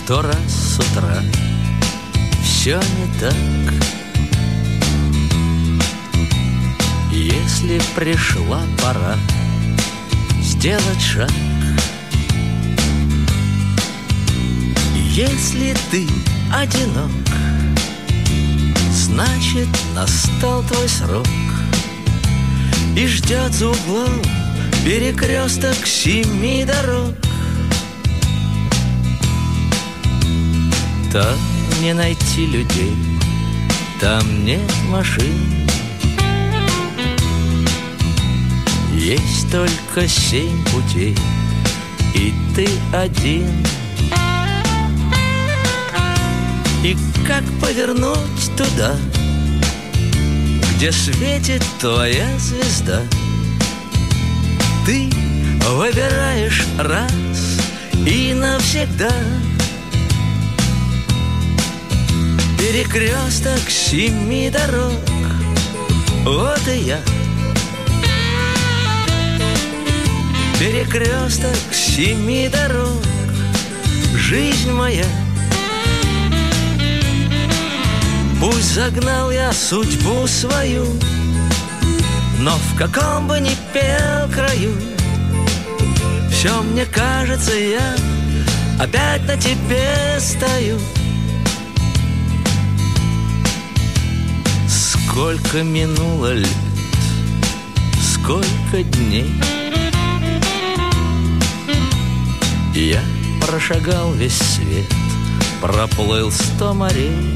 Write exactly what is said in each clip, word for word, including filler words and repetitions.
сто раз с утра все не так. Если пришла пора сделать шаг, если ты одинок, значит настал твой срок, и ждет за углом перекресток семи дорог. Там не найти людей, там нет машин, есть только семь путей, и ты один. И как повернуть туда, где светит твоя звезда? Ты выбираешь раз и навсегда. Перекресток семи дорог, вот и я. Перекресток семи дорог, жизнь моя. Пусть загнал я судьбу свою, но в каком бы ни пел краю, все мне кажется, я опять на тебе стою. Сколько минуло лет, сколько дней, я прошагал весь свет, проплыл сто морей.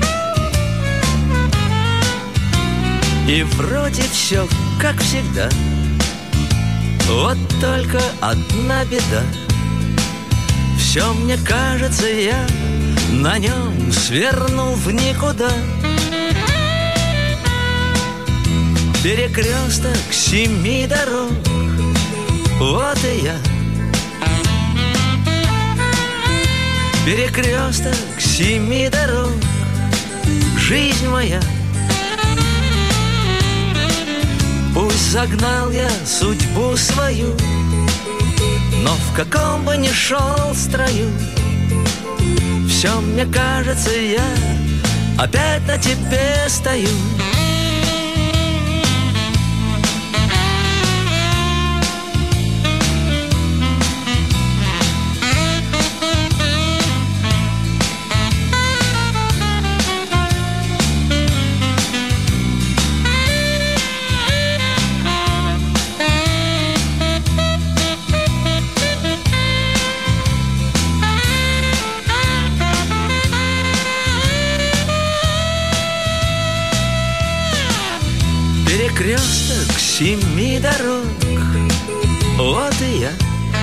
И вроде все как всегда, вот только одна беда. Все мне кажется, я на нем свернул в никуда. Перекресток семи дорог, вот и я. Перекресток семи дорог, жизнь моя. Пусть загнал я судьбу свою, но в каком бы ни шел строю, все мне кажется, я опять на тебе стою. Перекресток семи дорог, вот и я.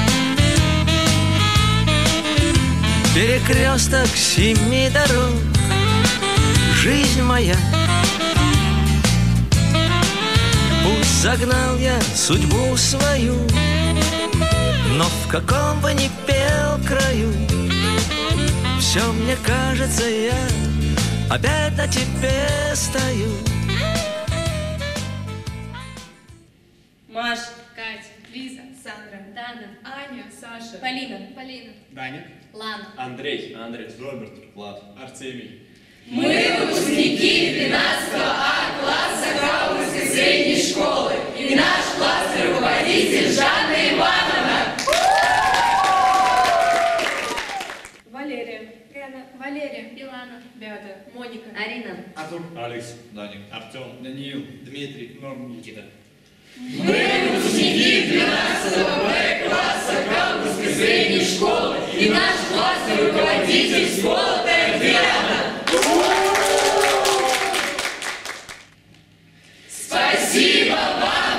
Перекресток семи дорог, жизнь моя. Пусть загнал я судьбу свою, но в каком бы ни пел краю, все мне кажется, я опять на тебе стою. Маша, Катя, Лиза, Сандра, Дана, Аня, Саша, Полина, Полина, Даник, Лана, Андрей, Андрей, Роберт, Влад, Артемий. Мы выпускники двенадцатого А класса Каунской средней школы. И наш классный руководитель Жанна Ивановна. Валерия, Лена, Валерия, Илана, Беата, Моника, Арина, Артур, Алекс, Даник, Артем, Даниил, Дмитрий, Норм, Никита. Мы выпускники двенадцатого Б класса Каунской средней школы. И наш классный руководитель Золотая Диана. Спасибо вам!